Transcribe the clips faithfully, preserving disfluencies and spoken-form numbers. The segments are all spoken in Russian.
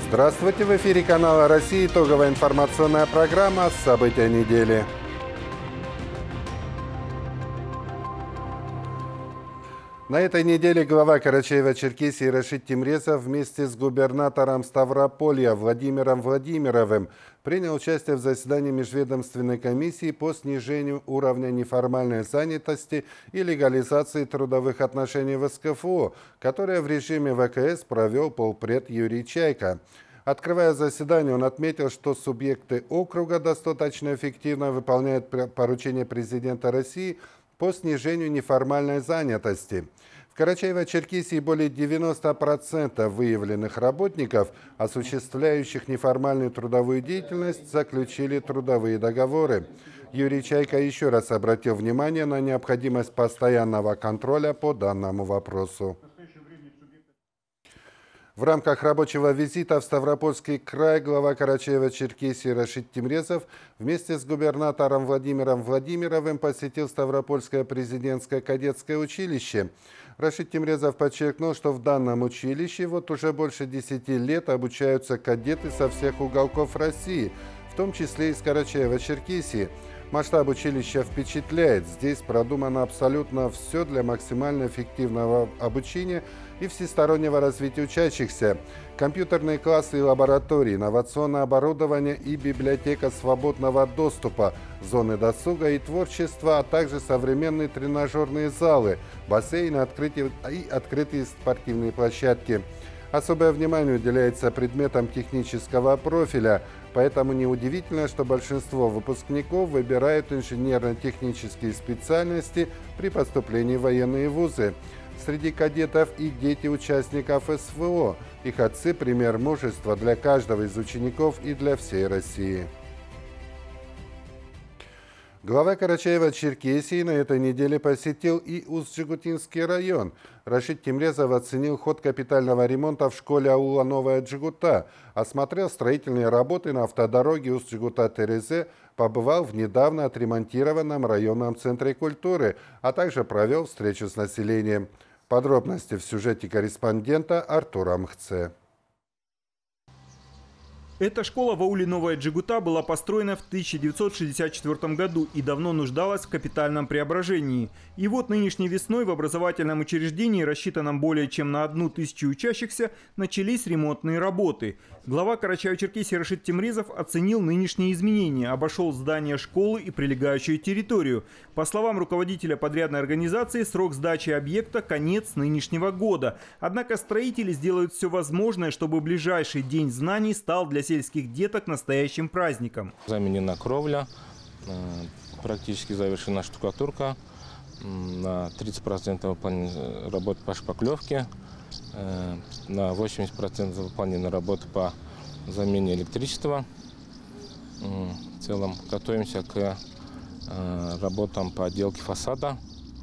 Здравствуйте! В эфире канала «Россия». Итоговая информационная программа «События недели». На этой неделе глава Карачаево-Черкесии Рашид Тимрезов вместе с губернатором Ставрополья Владимиром Владимировым принял участие в заседании Межведомственной комиссии по снижению уровня неформальной занятости и легализации трудовых отношений в эс ка эф о, которое в режиме вэ ка эс провел полпред Юрий Чайка. Открывая заседание, он отметил, что субъекты округа достаточно эффективно выполняют поручения президента России по снижению неформальной занятости. В Карачаево-Черкесии более девяноста процентов выявленных работников, осуществляющих неформальную трудовую деятельность, заключили трудовые договоры. Юрий Чайка еще раз обратил внимание на необходимость постоянного контроля по данному вопросу. В рамках рабочего визита в Ставропольский край глава Карачаево-Черкесии Рашид Тимрезов вместе с губернатором Владимиром Владимировым посетил Ставропольское президентское кадетское училище. Рашид Тимрезов подчеркнул, что в данном училище вот уже больше десяти лет обучаются кадеты со всех уголков России, в том числе и из Карачаево-Черкесии. Масштаб училища впечатляет. Здесь продумано абсолютно все для максимально эффективного обучения и всестороннего развития учащихся. Компьютерные классы и лаборатории, инновационное оборудование и библиотека свободного доступа, зоны досуга и творчества, а также современные тренажерные залы, бассейны открытые, и открытые спортивные площадки. Особое внимание уделяется предметам технического профиля, поэтому неудивительно, что большинство выпускников выбирают инженерно-технические специальности при поступлении в военные вузы. Среди кадетов и дети участников эс вэ о. Их отцы – пример мужества для каждого из учеников и для всей России. Глава Карачаево-Черкесии на этой неделе посетил и Усть-Джигутинский район. Рашид Тимрезов оценил ход капитального ремонта в школе аула Новая Джигута, осмотрел строительные работы на автодороге Усть-Джигута-Терезе, побывал в недавно отремонтированном районном центре культуры, а также провел встречу с населением. Подробности в сюжете корреспондента Артура Мхце. Эта школа в ауле Новая Джигута была построена в тысяча девятьсот шестьдесят четвёртом году и давно нуждалась в капитальном преображении. И вот нынешней весной в образовательном учреждении, рассчитанном более чем на одну тысячу учащихся, начались ремонтные работы. Глава Карачаево-Черкесии Рашид Тимрезов оценил нынешние изменения, обошел здание школы и прилегающую территорию. По словам руководителя подрядной организации, срок сдачи объекта – конец нынешнего года. Однако строители сделают все возможное, чтобы ближайший день знаний стал для сельских деток настоящим праздником. Заменена кровля, практически завершена штукатурка, на тридцать процентов выполнены работы по шпаклевке, на восемьдесят процентов выполнены работы по замене электричества. В целом готовимся к работам по отделке фасада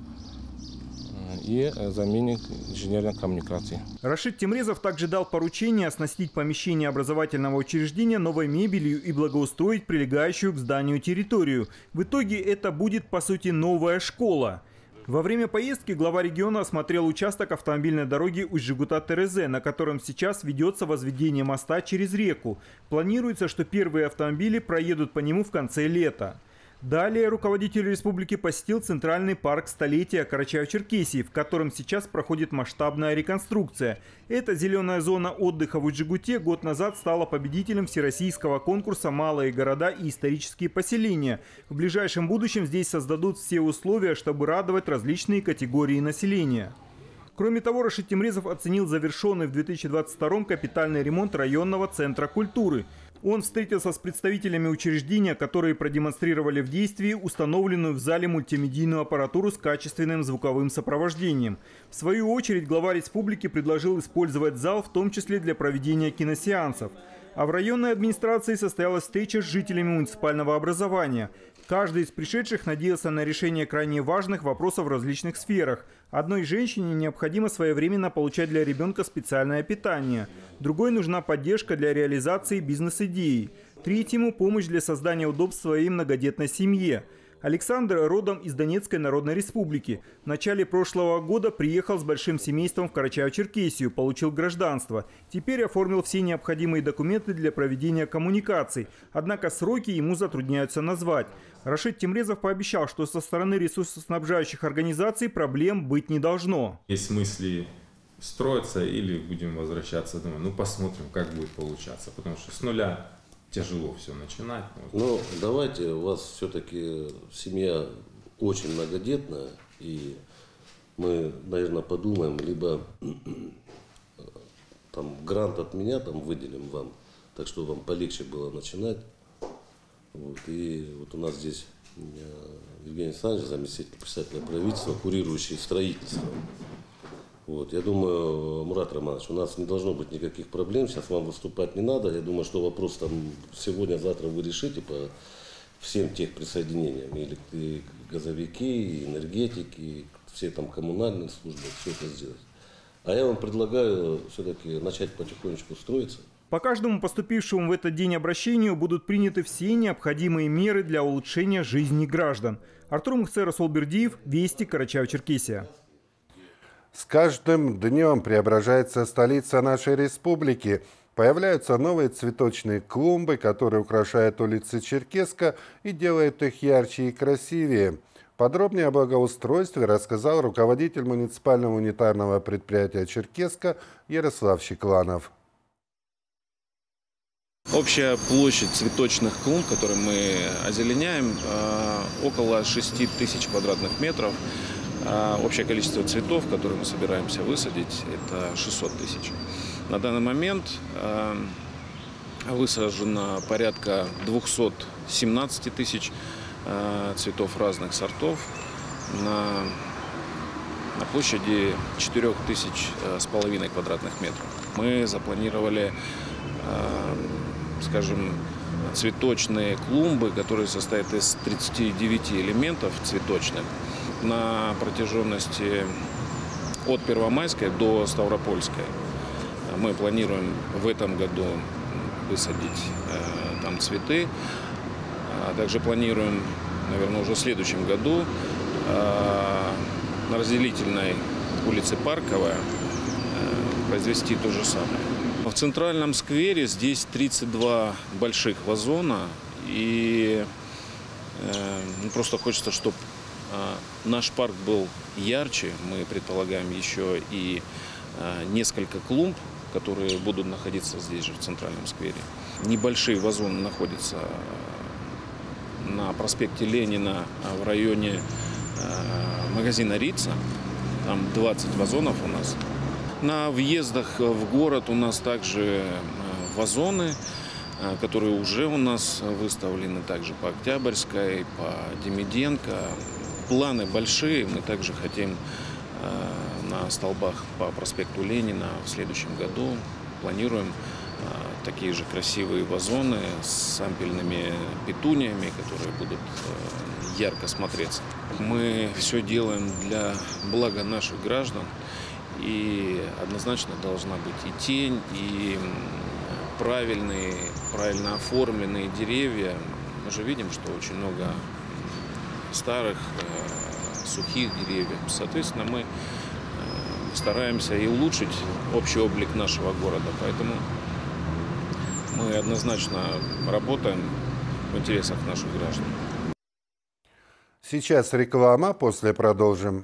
и замене инженерных коммуникаций. Рашид Тимрезов также дал поручение оснастить помещение образовательного учреждения новой мебелью и благоустроить прилегающую к зданию территорию. В итоге это будет, по сути, новая школа. Во время поездки глава региона осмотрел участок автомобильной дороги Усть-Джигута-Терезе, на котором сейчас ведется возведение моста через реку. Планируется, что первые автомобили проедут по нему в конце лета. Далее руководитель республики посетил Центральный парк столетия Карачаево-Черкесии, в котором сейчас проходит масштабная реконструкция. Эта зеленая зона отдыха в Усть-Джигуте год назад стала победителем всероссийского конкурса «Малые города и исторические поселения». В ближайшем будущем здесь создадут все условия, чтобы радовать различные категории населения. Кроме того, Рашид Тимрезов оценил завершенный в две тысячи двадцать втором капитальный ремонт районного центра культуры. Он встретился с представителями учреждения, которые продемонстрировали в действии установленную в зале мультимедийную аппаратуру с качественным звуковым сопровождением. В свою очередь глава республики предложил использовать зал в том числе для проведения киносеансов. А в районной администрации состоялась встреча с жителями муниципального образования. Каждый из пришедших надеялся на решение крайне важных вопросов в различных сферах. Одной женщине необходимо своевременно получать для ребенка специальное питание. Другой нужна поддержка для реализации бизнес-идеи. Третьему – помощь для создания удобств своей многодетной семье. Александр родом из Донецкой Народной Республики. В начале прошлого года приехал с большим семейством в Карачаево-Черкесию, получил гражданство. Теперь оформил все необходимые документы для проведения коммуникаций. Однако сроки ему затрудняются назвать. Рашид Тимрезов пообещал, что со стороны ресурсоснабжающих организаций проблем быть не должно. Есть мысли строиться или будем возвращаться домой. Ну, посмотрим, как будет получаться, потому что с нуля тяжело все начинать. Ну, давайте, у вас все-таки семья очень многодетная, и мы, наверное, подумаем, либо там грант от меня там выделим вам, так что вам полегче было начинать. Вот, и вот у нас здесь Евгений Александрович, заместитель председателя правительства, курирующий строительство. Вот, я думаю, Мурат Романович, у нас не должно быть никаких проблем, сейчас вам выступать не надо. Я думаю, что вопрос там сегодня-завтра вы решите по всем тех присоединениям, и, и газовики, и энергетики, и все там коммунальные службы, все это сделать. А я вам предлагаю все-таки начать потихонечку строиться. По каждому поступившему в этот день обращению будут приняты все необходимые меры для улучшения жизни граждан. Артур Мухцер, Солбердиев, Вести, Карачаево-Черкесия. С каждым днем преображается столица нашей республики. Появляются новые цветочные клумбы, которые украшают улицы Черкесска и делают их ярче и красивее. Подробнее о благоустройстве рассказал руководитель муниципального унитарного предприятия Черкесска Ярослав Щекланов. Общая площадь цветочных клумб, которые мы озеленяем, около шести тысяч квадратных метров. Общее количество цветов, которые мы собираемся высадить, это шестьсот тысяч. На данный момент высажено порядка двухсот семнадцати тысяч цветов разных сортов на, на площади четырёх тысяч с половиной квадратных метров. Мы запланировали, скажем, цветочные клумбы, которые состоят из тридцати девяти элементов цветочных, на протяженности от Первомайской до Ставропольской. Мы планируем в этом году высадить э, там цветы, а также планируем, наверное, уже в следующем году э, на разделительной улице Парковая э, произвести то же самое. В центральном сквере здесь тридцать два больших вазона, и э, ну, просто хочется, чтобы наш парк был ярче. Мы предполагаем еще и несколько клумб, которые будут находиться здесь же, в центральном сквере. Небольшие вазоны находятся на проспекте Ленина в районе магазина Рица. Там двадцать вазонов у нас. На въездах в город у нас также вазоны, которые уже у нас выставлены также по Октябрьской, по Демиденко. Планы большие, мы также хотим э, на столбах по проспекту Ленина в следующем году. Планируем э, такие же красивые вазоны с ампельными петуниями, которые будут э, ярко смотреться. Мы все делаем для блага наших граждан, и однозначно должна быть и тень, и правильные, правильно оформленные деревья. Мы же видим, что очень много старых, э, сухих деревьев. Соответственно, мы э, стараемся и улучшить общий облик нашего города. Поэтому мы однозначно работаем в интересах наших граждан. Сейчас реклама, после продолжим.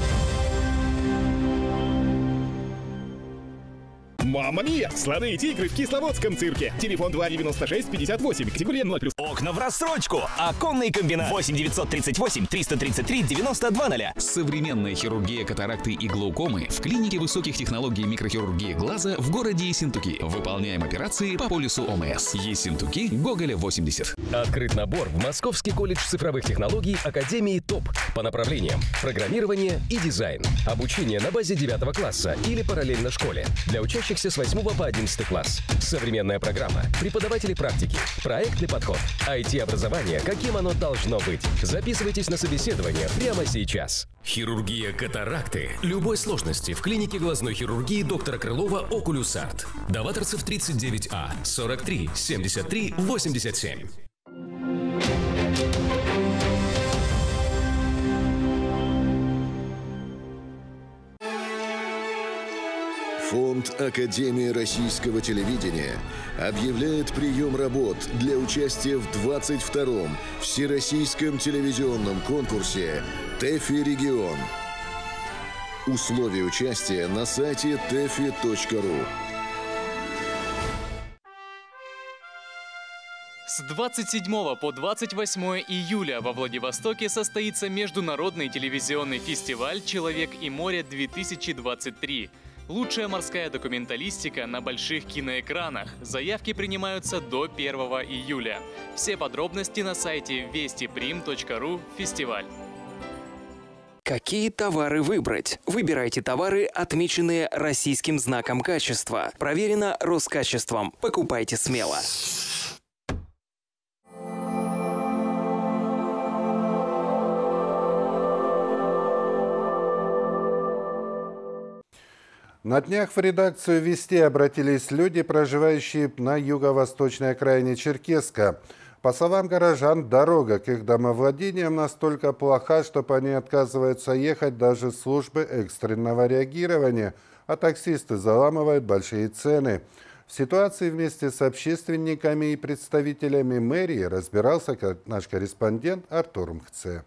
Мамма мия! Слоны и тигры в Кисловодском цирке. Телефон два девяносто шесть пятьдесят восемь. Категория ноль плюс. Окна в рассрочку. Оконный комбинат. восемь девятьсот тридцать восемь триста тридцать три девяносто два ноль. Современная хирургия катаракты и глаукомы в клинике высоких технологий микрохирургии глаза в городе Ессентуки. Выполняем операции по полису ОМС. Ессентуки, Гоголя, восемьдесят. Открыт набор в Московский колледж цифровых технологий Академии ТОП по направлениям программирование и дизайн. Обучение на базе девятого класса или параллельно школе. Для учащихся с восьмого по одиннадцатый класс. Современная программа, преподаватели практики, проектный подход, ай ти-образование, каким оно должно быть. Записывайтесь на собеседование прямо сейчас. Хирургия катаракты любой сложности в клинике глазной хирургии доктора Крылова Окулюс Арт. Даваторцев тридцать девять А, сорок три семьдесят три восемьдесят семь. Фонд Академии российского телевидения объявляет прием работ для участия в двадцать втором Всероссийском телевизионном конкурсе ТЭФИ Регион. Условия участия на сайте тэфи точка ру. С двадцать седьмого по двадцать восьмое июля во Владивостоке состоится международный телевизионный фестиваль «Человек и море-две тысячи двадцать три». Лучшая морская документалистика на больших киноэкранах. Заявки принимаются до первого июля. Все подробности на сайте вести прим точка ру фестиваль. Какие товары выбрать? Выбирайте товары, отмеченные российским знаком качества. Проверено Роскачеством. Покупайте смело. На днях в редакцию «Вести» обратились люди, проживающие на юго-восточной окраине Черкесска. По словам горожан, дорога к их домовладениям настолько плоха, что по ней отказываются ехать даже службы экстренного реагирования, а таксисты заламывают большие цены. В ситуации вместе с общественниками и представителями мэрии разбирался наш корреспондент Артур Мхце.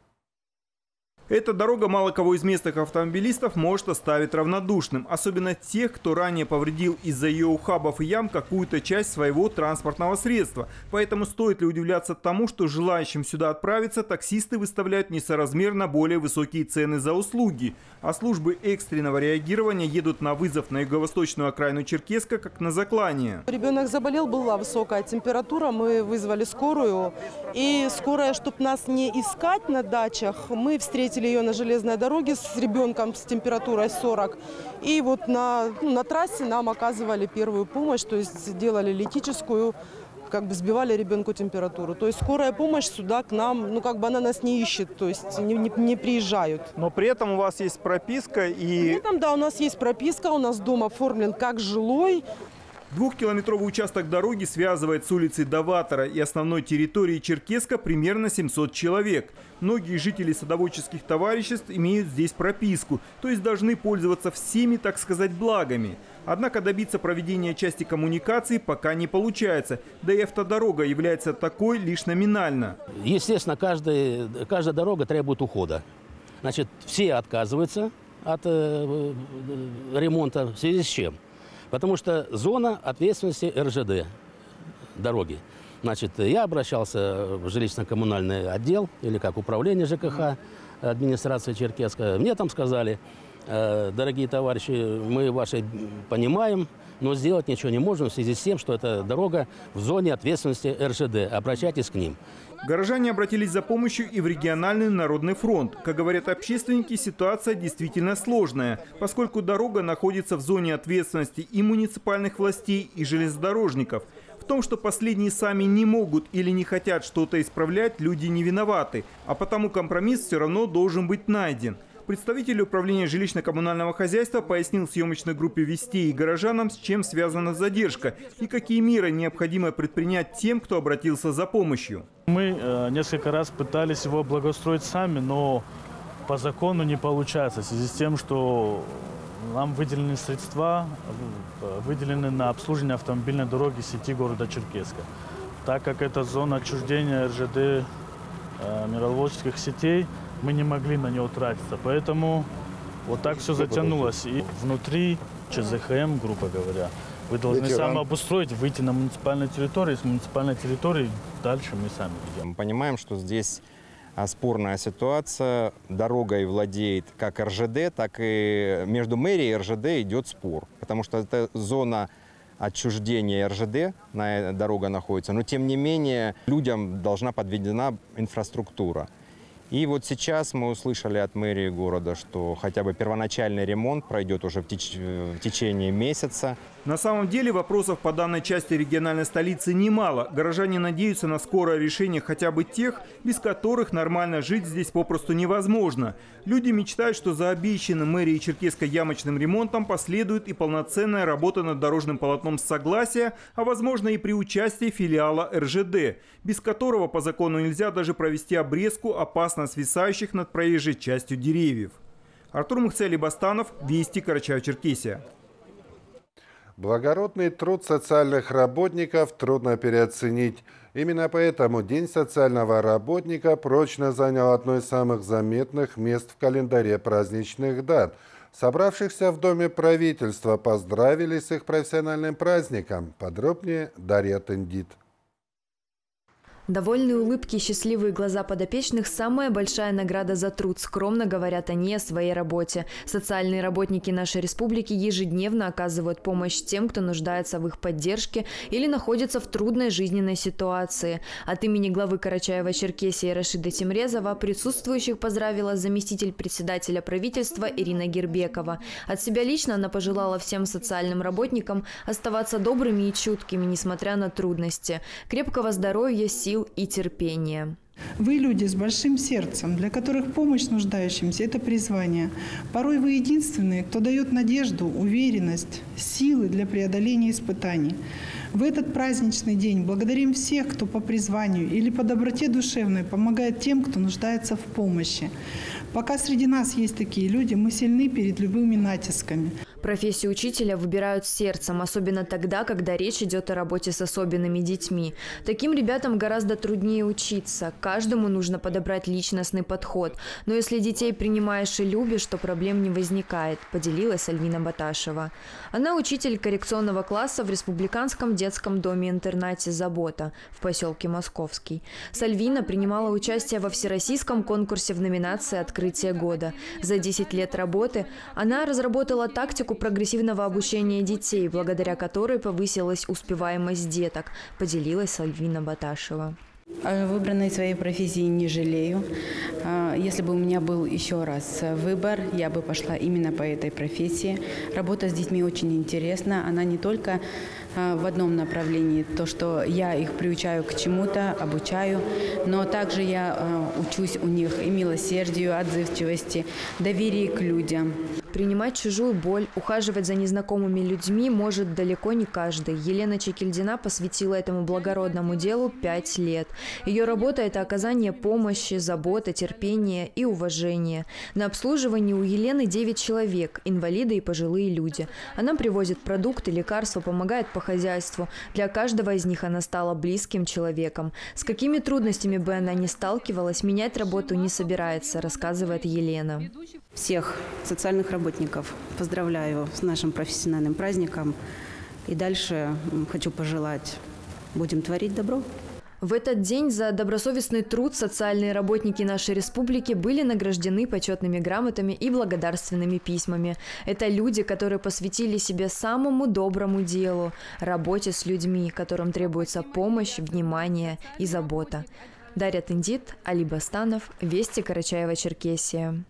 Эта дорога мало кого из местных автомобилистов может оставить равнодушным, особенно тех, кто ранее повредил из-за ее ухабов и ям какую-то часть своего транспортного средства. Поэтому стоит ли удивляться тому, что желающим сюда отправиться таксисты выставляют несоразмерно более высокие цены за услуги, а службы экстренного реагирования едут на вызов на юго-восточную окраину Черкесска как на заклание. Ребенок заболел, была высокая температура, мы вызвали скорую. И скорая, чтобы нас не искать на дачах, мы встретили ее на железной дороге с ребенком с температурой сорок. И вот на, ну, на трассе нам оказывали первую помощь, то есть делали литическую, как бы сбивали ребенку температуру. То есть скорая помощь сюда к нам, ну как бы она нас не ищет, то есть не, не, не приезжают. Но при этом у вас есть прописка и... При этом, да, у нас есть прописка, у нас дом оформлен как жилой. Двухкилометровый участок дороги связывает с улицей Даватора и основной территорией Черкесска примерно семьсот человек. Многие жители садоводческих товариществ имеют здесь прописку, то есть должны пользоваться всеми, так сказать, благами. Однако добиться проведения части коммуникаций пока не получается, да и автодорога является такой лишь номинально. Естественно, каждая, каждая дорога требует ухода. Значит, все отказываются от э, ремонта, в связи с чем? Потому что зона ответственности эр жэ дэ дороги. Значит, я обращался в жилищно-коммунальный отдел, или как управление жэ ка ха администрации Черкесска. Мне там сказали: дорогие товарищи, мы ваши понимаем, но сделать ничего не можем в связи с тем, что это дорога в зоне ответственности эр жэ дэ. Обращайтесь к ним. Горожане обратились за помощью и в региональный народный фронт. Как говорят общественники, ситуация действительно сложная, поскольку дорога находится в зоне ответственности и муниципальных властей, и железнодорожников. В том, что последние сами не могут или не хотят что-то исправлять, люди не виноваты, а потому компромисс все равно должен быть найден. Представитель управления жилищно-коммунального хозяйства пояснил съемочной группе «Вести» и горожанам, с чем связана задержка и какие меры необходимо предпринять тем, кто обратился за помощью. Мы э, несколько раз пытались его благоустроить сами, но по закону не получается в связи с тем, что нам выделены средства, выделены на обслуживание автомобильной дороги сети города Черкесска. Так как это зона отчуждения эр жэ дэ э, мировозческих сетей, мы не могли на него тратиться, поэтому вот так все затянулось. И внутри че зэ ха эм, грубо говоря, вы должны сами обустроить, выйти на муниципальную территорию, с муниципальной территории дальше мы сами идем. Мы понимаем, что здесь спорная ситуация, дорогой владеет как эр жэ дэ, так и между мэрией и эр жэ дэ идет спор, потому что это зона отчуждения эр жэ дэ, дорога находится, но тем не менее людям должна подведена инфраструктура. И вот сейчас мы услышали от мэрии города, что хотя бы первоначальный ремонт пройдет уже в, теч в течение месяца. На самом деле вопросов по данной части региональной столицы немало. Горожане надеются на скорое решение хотя бы тех, без которых нормально жить здесь попросту невозможно. Люди мечтают, что за обещанным мэрией Черкесска ямочным ремонтом последует и полноценная работа над дорожным полотном с согласия, а возможно и при участии филиала эр жэ дэ, без которого по закону нельзя даже провести обрезку опасно свисающих над проезжей частью деревьев. Артур Мхце, Басстанов, Вести, Карачаево-Черкесия. Благородный труд социальных работников трудно переоценить. Именно поэтому День социального работника прочно занял одно из самых заметных мест в календаре праздничных дат. Собравшихся в Доме правительства поздравили с их профессиональным праздником. Подробнее Дарья Тендит. Довольные улыбки и счастливые глаза подопечных – самая большая награда за труд, скромно говорят они о своей работе. Социальные работники нашей республики ежедневно оказывают помощь тем, кто нуждается в их поддержке или находится в трудной жизненной ситуации. От имени главы Карачаево-Черкесии Рашида Тимрезова присутствующих поздравила заместитель председателя правительства Ирина Гербекова. От себя лично она пожелала всем социальным работникам оставаться добрыми и чуткими, несмотря на трудности. Крепкого здоровья, сил и терпения. Вы люди с большим сердцем, для которых помощь нуждающимся – это призвание. Порой вы единственные, кто дает надежду, уверенность, силы для преодоления испытаний. В этот праздничный день благодарим всех, кто по призванию или по доброте душевной помогает тем, кто нуждается в помощи. Пока среди нас есть такие люди, мы сильны перед любыми натисками. Профессию учителя выбирают сердцем, особенно тогда, когда речь идет о работе с особенными детьми. Таким ребятам гораздо труднее учиться. Каждому нужно подобрать личностный подход. Но если детей принимаешь и любишь, то проблем не возникает, поделилась Альвина Баташева. Она учитель коррекционного класса в Республиканском детском доме-интернате «Забота» в поселке Московский. Сальвина принимала участие во всероссийском конкурсе в номинации «Открытие года». За десять лет работы она разработала тактику прогрессивного обучения детей, благодаря которой повысилась успеваемость деток, поделилась Альвина Баташева. Выбранной своей профессии не жалею. Если бы у меня был еще раз выбор, я бы пошла именно по этой профессии. Работа с детьми очень интересна. Она не только в одном направлении, то, что я их приучаю к чему-то, обучаю, но также я учусь у них и милосердию, отзывчивости, доверии к людям. Принимать чужую боль, ухаживать за незнакомыми людьми может далеко не каждый. Елена Чекильдина посвятила этому благородному делу пять лет. Ее работа – это оказание помощи, забота, терпения и уважения. На обслуживании у Елены девять человек – инвалиды и пожилые люди. Она привозит продукты, лекарства, помогает по хозяйству. Для каждого из них она стала близким человеком. С какими трудностями бы она ни сталкивалась, менять работу не собирается, рассказывает Елена. Всех социальных работников поздравляю с нашим профессиональным праздником. И дальше хочу пожелать, будем творить добро. В этот день за добросовестный труд социальные работники нашей республики были награждены почетными грамотами и благодарственными письмами. Это люди, которые посвятили себе самому доброму делу – работе с людьми, которым требуется помощь, внимание и забота. Дарья Тендит, Али Бастанов, Вести, Карачаево-Черкесия.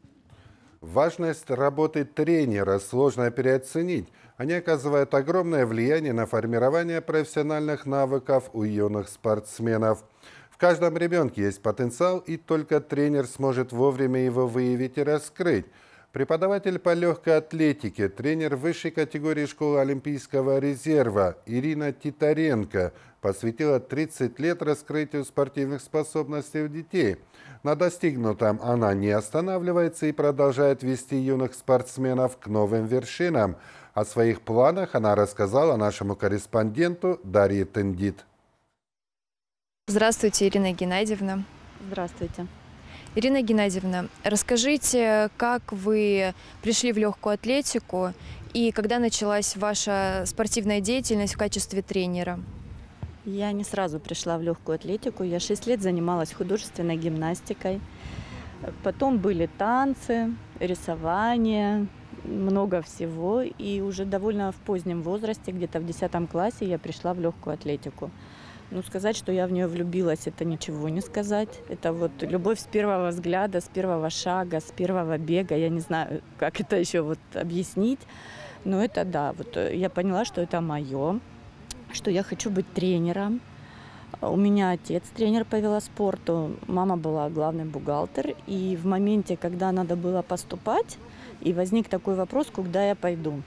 Важность работы тренера сложно переоценить. Они оказывают огромное влияние на формирование профессиональных навыков у юных спортсменов. В каждом ребенке есть потенциал, и только тренер сможет вовремя его выявить и раскрыть. Преподаватель по легкой атлетике, тренер высшей категории школы Олимпийского резерва Ирина Титаренко посвятила тридцать лет раскрытию спортивных способностей у детей. На достигнутом она не останавливается и продолжает вести юных спортсменов к новым вершинам. О своих планах она рассказала нашему корреспонденту Дарье Тендит. Здравствуйте, Ирина Геннадьевна. Здравствуйте. Ирина Геннадьевна, расскажите, как вы пришли в легкую атлетику и когда началась ваша спортивная деятельность в качестве тренера? Я не сразу пришла в легкую атлетику. Я шесть лет занималась художественной гимнастикой. Потом были танцы, рисование, много всего. И уже довольно в позднем возрасте, где-то в десятом классе, я пришла в легкую атлетику. Ну, сказать, что я в нее влюбилась, это ничего не сказать. Это вот любовь с первого взгляда, с первого шага, с первого бега. Я не знаю, как это еще вот объяснить. Но это да, вот я поняла, что это мое, что я хочу быть тренером. У меня отец тренер по велоспорту, мама была главный бухгалтер. И в моменте, когда надо было поступать, и возник такой вопрос, куда я пойду.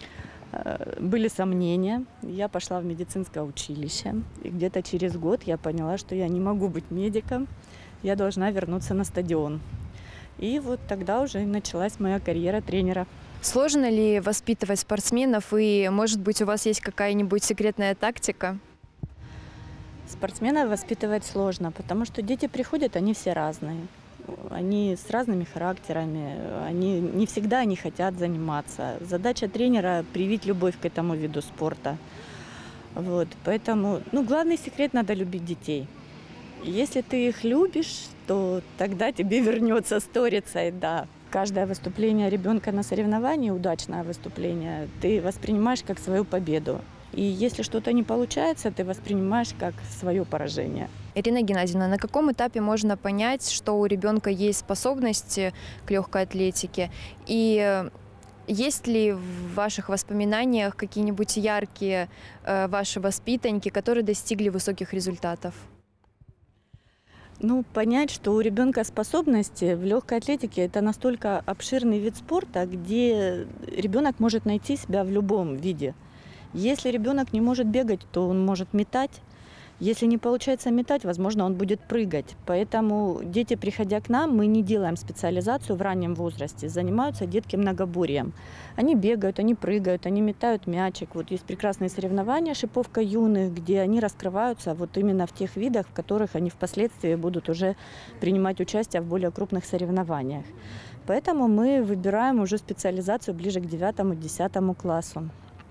Были сомнения, я пошла в медицинское училище, и где-то через год я поняла, что я не могу быть медиком, я должна вернуться на стадион. И вот тогда уже началась моя карьера тренера. Сложно ли воспитывать спортсменов и, может быть, у вас есть какая-нибудь секретная тактика? Спортсменов воспитывать сложно, потому что дети приходят, они все разные. Они с разными характерами, они не всегда они хотят заниматься. Задача тренера – привить любовь к этому виду спорта. Вот, поэтому, ну, главный секрет – надо любить детей. Если ты их любишь, то тогда тебе вернется сторицей, да. Каждое выступление ребенка на соревновании, удачное выступление, ты воспринимаешь как свою победу. И если что-то не получается, ты воспринимаешь как свое поражение. Ирина Геннадьевна, на каком этапе можно понять, что у ребенка есть способности к легкой атлетике? И есть ли в ваших воспоминаниях какие-нибудь яркие э, ваши воспитанники, которые достигли высоких результатов? Ну, понять, что у ребенка способности в легкой атлетике – это настолько обширный вид спорта, где ребенок может найти себя в любом виде. Если ребенок не может бегать, то он может метать. Если не получается метать, возможно, он будет прыгать. Поэтому дети, приходя к нам, мы не делаем специализацию в раннем возрасте. Занимаются детки многоборьем. Они бегают, они прыгают, они метают мячик. Вот есть прекрасные соревнования «Шиповка юных», где они раскрываются вот именно в тех видах, в которых они впоследствии будут уже принимать участие в более крупных соревнованиях. Поэтому мы выбираем уже специализацию ближе к девятому-десятому классу.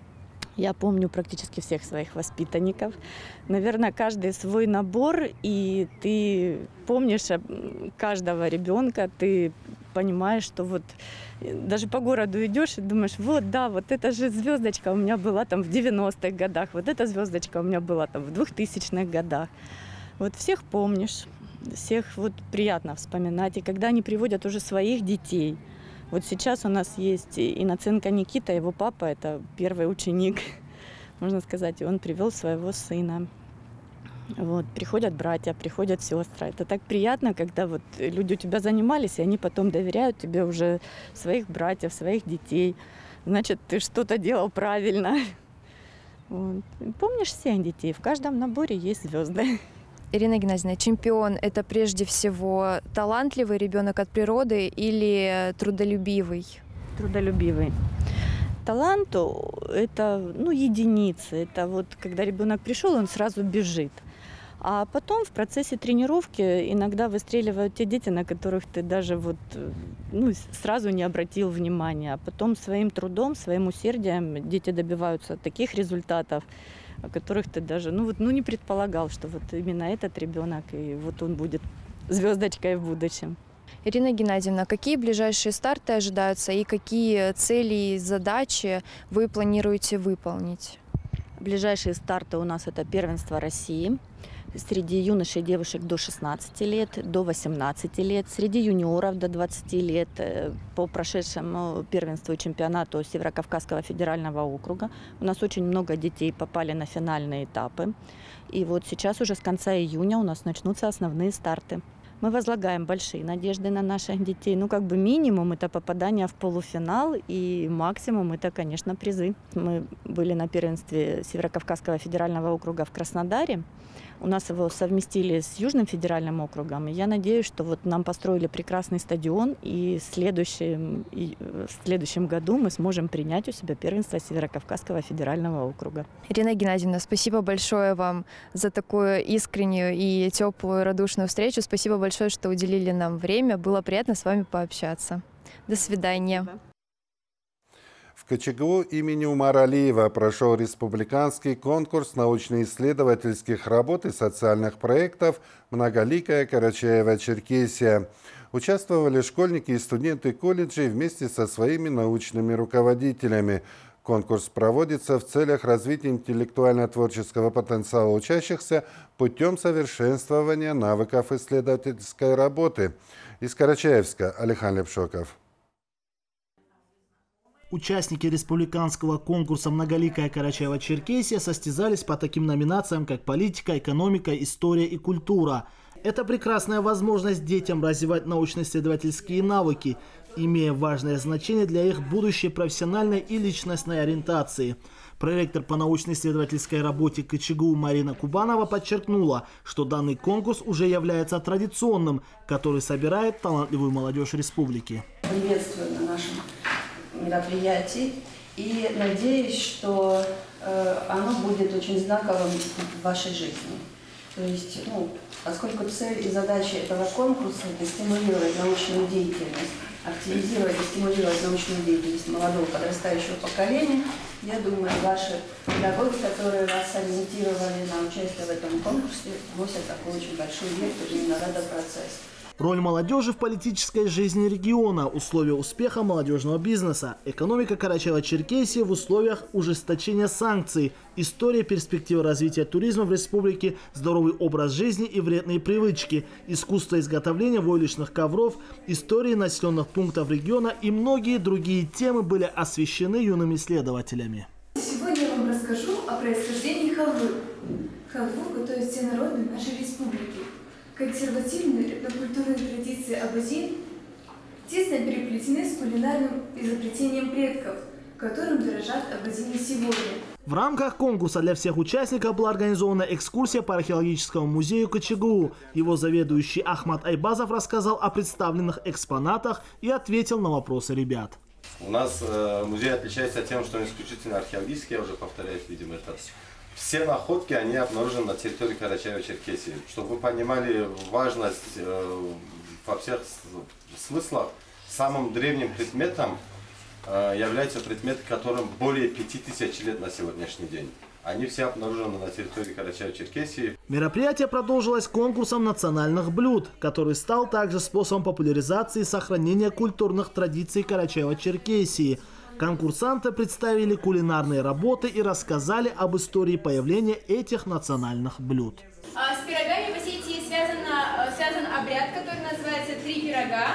Я помню практически всех своих воспитанников. Наверное, каждый свой набор, и ты помнишь каждого ребенка, ты понимаешь, что вот даже по городу идешь и думаешь, вот да, вот эта же звездочка у меня была там в девяностых годах, вот эта звездочка у меня была там в двухтысячных годах. Вот всех помнишь, всех вот приятно вспоминать. И когда они приводят уже своих детей. Вот сейчас у нас есть Иноценко Никита, его папа, это первый ученик, можно сказать, и он привел своего сына. Вот, приходят братья, приходят сестры. Это так приятно, когда вот люди у тебя занимались, и они потом доверяют тебе уже своих братьев, своих детей. Значит, ты что-то делал правильно. Вот. Помнишь всех детей? В каждом наборе есть звезды. Ирина Геннадьевна, чемпион – это прежде всего талантливый ребенок от природы или трудолюбивый? Трудолюбивый. Талант – это ну, единицы. Это вот когда ребенок пришел, он сразу бежит. А потом в процессе тренировки иногда выстреливают те дети, на которых ты даже вот, ну, сразу не обратил внимания. А потом своим трудом, своим усердием дети добиваются таких результатов, о которых ты даже ну, вот, ну, не предполагал, что вот именно этот ребенок, и вот он будет звездочкой в будущем. Ирина Геннадьевна, какие ближайшие старты ожидаются и какие цели и задачи вы планируете выполнить? Ближайшие старты у нас это первенство России среди юношей и девушек до шестнадцати лет, до восемнадцати лет, среди юниоров до двадцати лет по прошедшему первенству и чемпионату Северо-Кавказского федерального округа. У нас очень много детей попали на финальные этапы. И вот сейчас уже с конца июня у нас начнутся основные старты. Мы возлагаем большие надежды на наших детей. Ну, как бы минимум это попадание в полуфинал, и максимум это, конечно, призы. Мы были на первенстве Северо-Кавказского федерального округа в Краснодаре. У нас его совместили с Южным федеральным округом. И я надеюсь, что вот нам построили прекрасный стадион, и в следующем, и в следующем году мы сможем принять у себя первенство Северо-Кавказского федерального округа. Ирина Геннадьевна, спасибо большое вам за такую искреннюю и теплую, радушную встречу. Спасибо большое, что уделили нам время. Было приятно с вами пообщаться. До свидания. Спасибо. В КЧГУ имени Умара Алиева прошел республиканский конкурс научно-исследовательских работ и социальных проектов «Многоликая Карачаево-Черкесия». Участвовали школьники и студенты колледжей вместе со своими научными руководителями. Конкурс проводится в целях развития интеллектуально-творческого потенциала учащихся путем совершенствования навыков исследовательской работы. Из Карачаевска Алихан Лепшоков. Участники республиканского конкурса «Многоликая Карачаево-Черкесия» состязались по таким номинациям, как политика, экономика, история и культура. Это прекрасная возможность детям развивать научно-исследовательские навыки, имея важное значение для их будущей профессиональной и личностной ориентации. Проректор по научно-исследовательской работе КЧГУ Марина Кубанова подчеркнула, что данный конкурс уже является традиционным, который собирает талантливую молодежь республики. Приветствую на нашем мероприятий. И надеюсь, что э, оно будет очень знаковым в вашей жизни. То есть, ну, поскольку цель и задача этого конкурса – это стимулировать научную деятельность, активизировать и стимулировать научную деятельность молодого подрастающего поколения, я думаю, ваши педагоги, которые вас ориентировали на участие в этом конкурсе, носят такой очень большой вектор именно в этот процесс. Роль молодежи в политической жизни региона, условия успеха молодежного бизнеса, экономика Карачаево-Черкесии в условиях ужесточения санкций, история перспективы развития туризма в республике, здоровый образ жизни и вредные привычки, искусство изготовления войлочных ковров, истории населенных пунктов региона и многие другие темы были освещены юными исследователями. Сегодня я вам расскажу о происхождении халвы. Халву готовят все народы нашей республики. Консервативные этнокультурные традиции абазин тесно переплетены с кулинарным изобретением предков, которым дорожат абазины сегодня. В рамках конкурса для всех участников была организована экскурсия по археологическому музею КЧГУ. Его заведующий Ахмат Айбазов рассказал о представленных экспонатах и ответил на вопросы ребят. У нас э, музей отличается тем, что он исключительно археологический, я уже повторяюсь, видимо, это. Все находки, они обнаружены на территории Карачаево-Черкесии. Чтобы вы понимали важность э, во всех смыслах, самым древним предметом э, является предмет, которым более пяти тысяч лет на сегодняшний день. Они все обнаружены на территории Карачаево-Черкесии. Мероприятие продолжилось конкурсом национальных блюд, который стал также способом популяризации и сохранения культурных традиций Карачаево-Черкесии. Конкурсанты представили кулинарные работы и рассказали об истории появления этих национальных блюд. С пирогами в Осетии связан, связан обряд, который называется «Три пирога».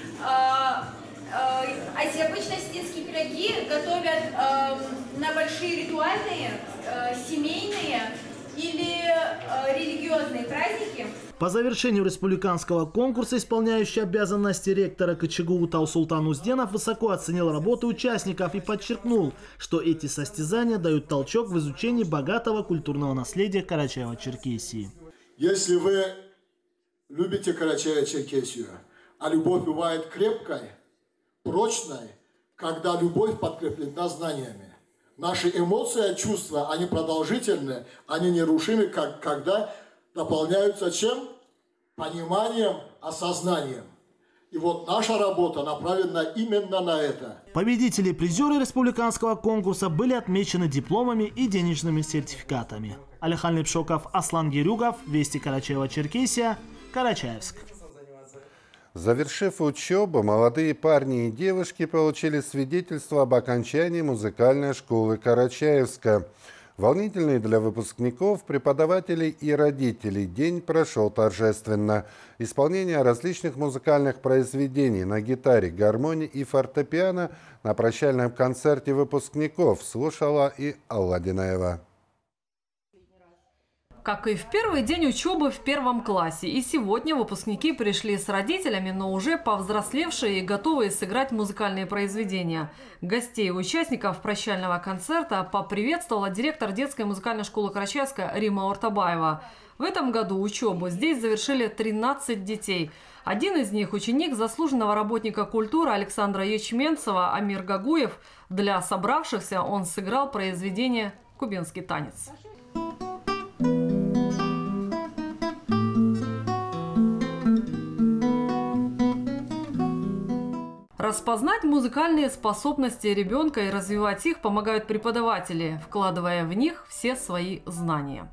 Обычно осетинские пироги готовят на большие ритуальные, семейные или религиозные праздники. По завершению республиканского конкурса исполняющий обязанности ректора КЧГУ Таусултан Узденов высоко оценил работу участников и подчеркнул, что эти состязания дают толчок в изучении богатого культурного наследия Карачаево-Черкесии. Если вы любите Карачаево-Черкесию, а любовь бывает крепкой, прочной, когда любовь подкреплена знаниями. Наши эмоции, чувства, они продолжительны, они нерушимы, как когда дополняются чем? Пониманием, осознанием. И вот наша работа направлена именно на это. Победители и призеры республиканского конкурса были отмечены дипломами и денежными сертификатами. Алихан Лепшоков, Аслан Герюгов, Вести Карачаево-Черкесия, Карачаевск. Завершив учебу, молодые парни и девушки получили свидетельство об окончании музыкальной школы Карачаевска. Волнительный для выпускников, преподавателей и родителей день прошел торжественно. Исполнение различных музыкальных произведений на гитаре, гармонии и фортепиано на прощальном концерте выпускников слушала и Алла Динаева. Как и в первый день учебы в первом классе. И сегодня выпускники пришли с родителями, но уже повзрослевшие и готовые сыграть музыкальные произведения. Гостей и участников прощального концерта поприветствовала директор детской музыкальной школы Карачаевска Рима Ортабаева. В этом году учебу здесь завершили тринадцать детей. Один из них – ученик заслуженного работника культуры Александра Ячменцева Амир Гагуев. Для собравшихся он сыграл произведение «Кубинский танец». Распознать музыкальные способности ребенка и развивать их помогают преподаватели, вкладывая в них все свои знания.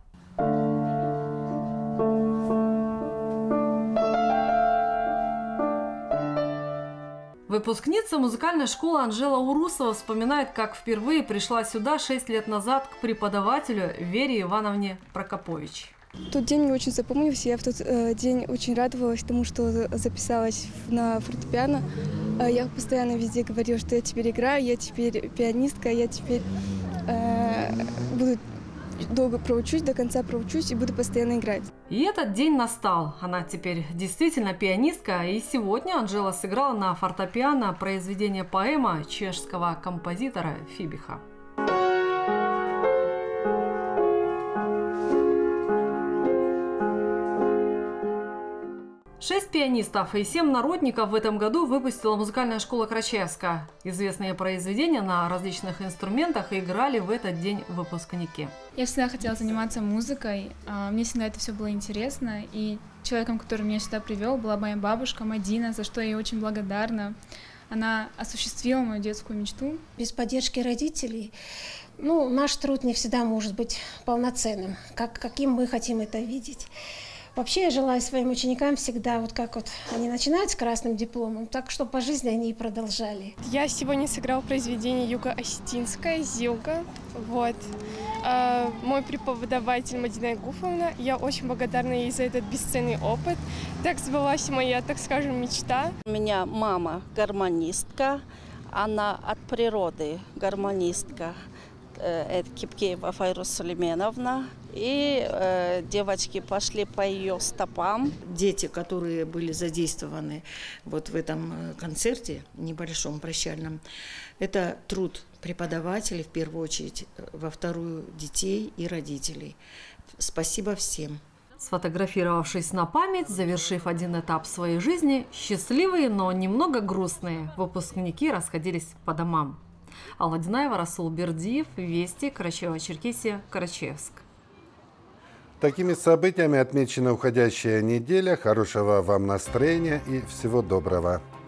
Выпускница музыкальной школы Анжела Урусова вспоминает, как впервые пришла сюда шесть лет назад к преподавателю Вере Ивановне Прокопович. Тот день мне очень запомнился. Я в тот э, день очень радовалась тому, что записалась на фортепиано. Э, я постоянно везде говорила, что я теперь играю, я теперь пианистка, я теперь э, буду долго проучусь, до конца проучусь и буду постоянно играть. И этот день настал. Она теперь действительно пианистка. И сегодня Анжела сыграла на фортепиано произведение поэма чешского композитора Фибиха. Шесть пианистов и семь народников в этом году выпустила музыкальная школа Карачаевска. Известные произведения на различных инструментах играли в этот день выпускники. Я всегда хотела заниматься музыкой, мне всегда это все было интересно. И человеком, который меня сюда привел, была моя бабушка Мадина, за что я ей очень благодарна. Она осуществила мою детскую мечту. Без поддержки родителей, ну, наш труд не всегда может быть полноценным, как, каким мы хотим это видеть. Вообще я желаю своим ученикам всегда, вот как вот они начинают с красным дипломом, так что по жизни они и продолжали. Я сегодня сыграл произведение Юго-Осетинская «Зилка». Вот. А, мой преподаватель Мадина Игуфовна, я очень благодарна ей за этот бесценный опыт. Так сбылась моя, так скажем, мечта. У меня мама гармонистка, она от природы гармонистка. Это Кипкеева Файрус Сулейменовна. И э, девочки пошли по ее стопам. Дети, которые были задействованы вот в этом концерте, небольшом прощальном, это труд преподавателей, в первую очередь, во вторую детей и родителей. Спасибо всем. Сфотографировавшись на память, завершив один этап своей жизни, счастливые, но немного грустные выпускники расходились по домам. Алла Динаева, Расул Бердиев, Вести, Карачаево-Черкесия, Карачаевск. Такими событиями отмечена уходящая неделя. Хорошего вам настроения и всего доброго.